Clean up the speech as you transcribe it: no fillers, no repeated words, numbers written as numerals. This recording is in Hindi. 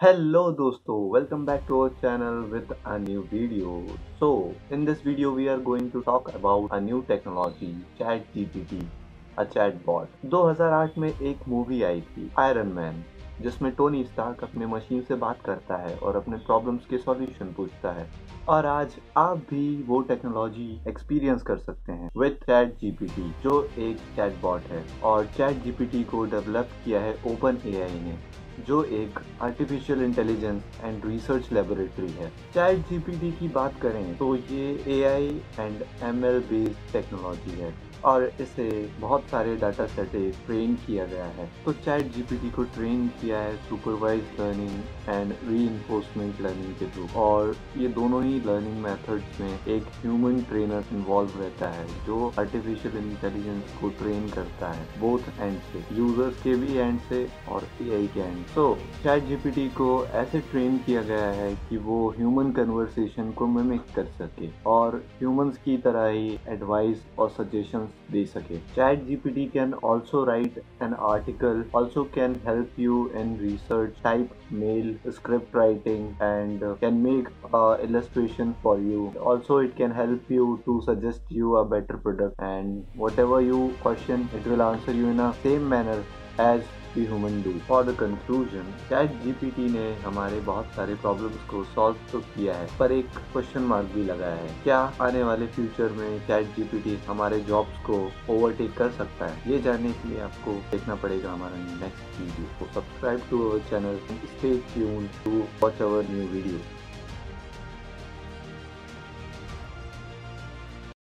Hello dosto, welcome back to our channel with a new video. So in this video we are going to talk about a new technology, ChatGPT, a chatbot. 2008 में एक मूवी आई थी आयरन मैन, जिसमें टोनी स्टार्क अपने मशीन से बात करता है और अपने प्रॉब्लम्स के सॉल्यूशन पूछता है। और आज आप भी वो टेक्नोलॉजी एक्सपीरियंस कर सकते हैं विद चैट जीपीटी, जो एक चैटबॉट है। और चैट जीपीटी को डेवलप किया है ओपन एआई ने, जो एक artificial intelligence and research laboratory है। चैट जीपीटी की बात करें तो ये AI and ML based technology है और इसे बहुत सारे डाटा सेट ट्रेन किया गया है। तो चैट जीपीटी को ट्रेन किया है supervise learning and reinforcement learning के थ्रू, और ये दोनों ही लर्निंग मेथड्स में एक ह्यूमन ट्रेनर इन्वॉल्व रहता है जो आर्टिफिशियल इंटेलिजेंस को ट्रेन करता है, बोथ एंड से, यूजर्स के भी एंड से और एआई के एंड। तो चैट जीपीटी को ऐसे ट्रेन किया गया है कि वो ह्यूमन कन्वर्सेशन को मिमिक कर सके और ह्यूमंस की तरह ही एडवाइस और सजेशंस दे सके। Chat GPT can also write an article, also can help you in research, type mail, script writing, and can make illustration for you. Also it can help you to suggest you a better product, and whatever you question it will answer you in a same manner as we human do. For the conclusion, chat GPT ने हमारे बहुत सारे प्रॉब्लम्स को सॉल्व तो किया है, पर एक क्वेश्चन मार्क भी लगाया है। क्या आने वाले फ्यूचर में चैट जीपीटी हमारे जॉब्स को ओवरटेक कर सकता है? ये जानने के लिए आपको देखना पड़ेगा हमारा नेक्स्ट वीडियो। तो subscribe to our channel and stay tuned to watch our new video.